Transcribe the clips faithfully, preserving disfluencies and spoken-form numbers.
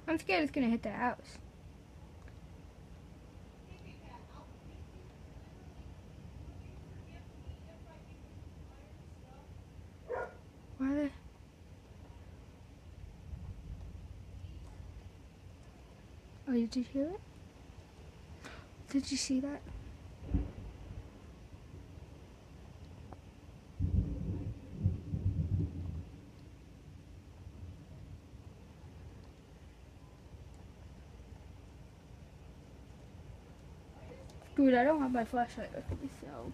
I'm scared it's gonna hit the house. Why the... Oh, did you hear it? Did you see that? Dude, I don't have my flashlight with me, so...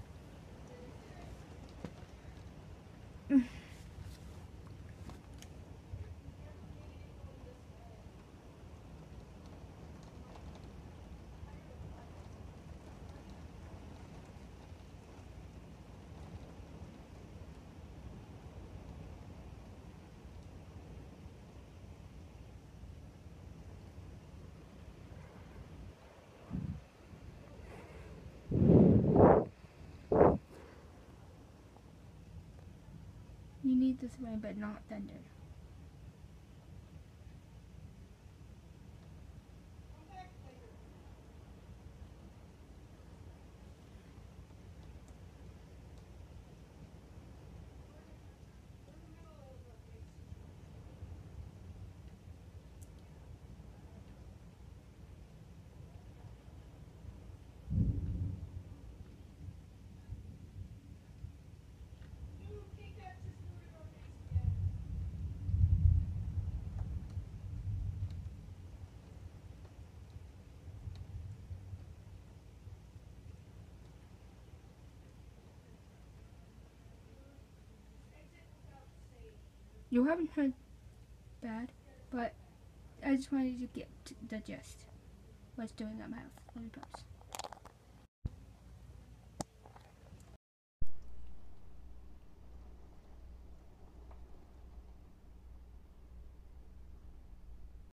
You need this rain, but not thunder. You haven't heard bad, but I just wanted you to get the gist. What's doing at my house. Let me pause.